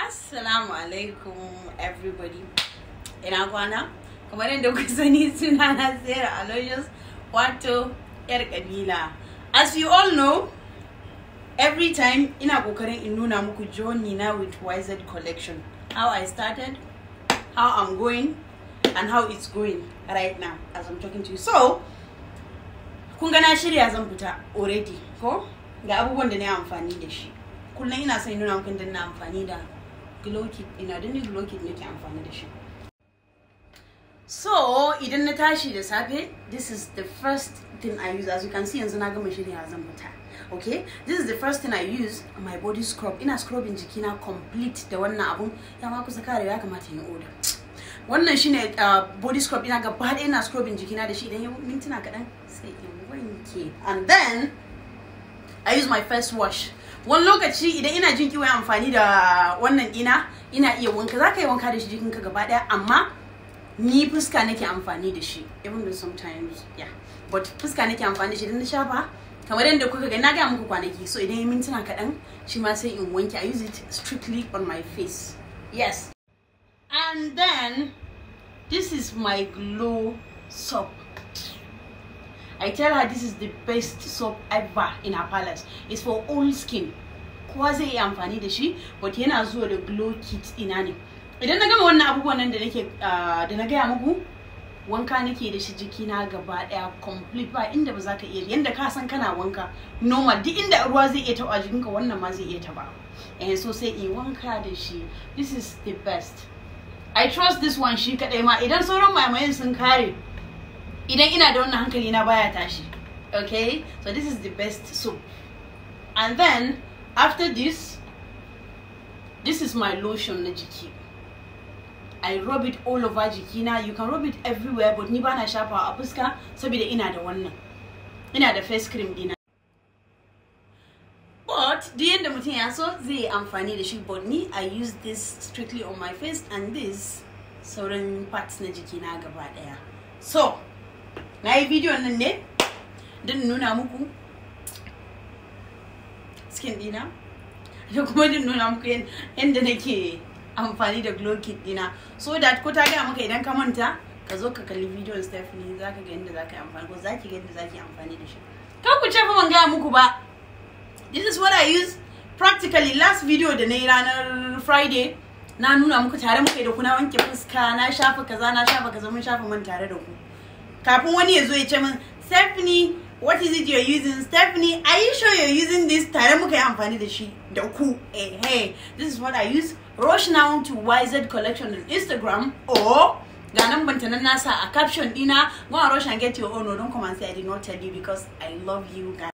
Assalamu alaikum everybody. Ina kwana? Kamar yadda kuka sani suna na Sarah Aloysius wato yar kabila. As you all know, every time ina kokarin in nuna muku journey na with YZ collection. How I started, how I'm going, and how it's going right now as I'm talking to you. So, kun ga na shirya zan fita already, ko? Ga abubuwan da na yi amfani da shi. Kullum ina son nuna muku da na amfani da glow kit ina da ni glow kit nake amfani da shi. So idan na tashi da safe, this is the first thing I use. As you can see, yanzu na gama shirya zan fita. Okay, this is the first thing I use. My body scrub. Ina scrubbing jikina complete da wannan abun. Ya ma kusa kare ya kamata yin order. Wannan shine body scrub ina gaba ɗaya ina scrubbing jikina da shi idan ya mintuna kaɗan sai in wanke. And then I use my first wash. Wani lokaci idan ina jin kiwon amfani da wannan ina iya wanka. Zaka yi wanka da shi jikinka gaba ɗaya, amma ni fuska nake amfani da shi. Even though sometimes, yeah. But fuska nake amfani da shi idan na shafa. Kamar yadda kuka ga na ga muku kwanaki. So idan ya mintuna kaɗan shi ma sai in wanke. I use it strictly on my face. Yes. And then this is my glow soap. I tell her this is the best soap ever in her palace. It's for all skin. Kowa zai yi amfani da shi, but yana zuwa da glow kit ina ne. Idan na gama wannan abubuwan nan da nake da na gaya muku, wanka nake da shi jikina gaba daya complete, ba inda ba za ka iya yanda ka san kana wanka normal, duk inda ruwa zai iya taba jikinka wannan ma zai iya taba. So sai in wanka da shi. This is the best. I trust this one shi kadai ma. Idan sauran mamayen sun kare, idan ina da wannan hankali na baya tashi. Okay, so this is the best soap. And then after this is my lotion na jiki. I rub it all over jikina. You can rub it everywhere, but ni bana shafa a fuska saboda ina da wannan. Ina da face cream dina. But the end mutum ya so zai yi amfani da shi, but ni I use this strictly on my face and this sauran parts na jikina gaba daya. So na yi video nan ne don nuna muku skin dina, da kuma don nuna muku yadda nake amfani da glow kit dina, so that ko ta gaya maka idan ka manta ka zo ka kalli video Stephanie, zaka ga yadda zaka yi amfani, ko zaki ga yadda zaki yi amfani da shi. Kar ku ce fa ban gaya muku ba. This is what I use practically. Last video da na yi ranar Friday na nuna muku tare muka yi da ku, na wanke fuska, na shafa kaza, mun shafa man tare da ku. Kafin wani ya zo ya ce min, Stephanie, what is it you're using? Stephanie, are you sure you're using this? Tare muka yi amfani da shi da ku. Hey, this is what I use. Rush now to YZ collection on Instagram, or ga number ta nan nasa a caption dina. Go and rush and get your own. No, don't come and say I did not tell you, because I love you guys.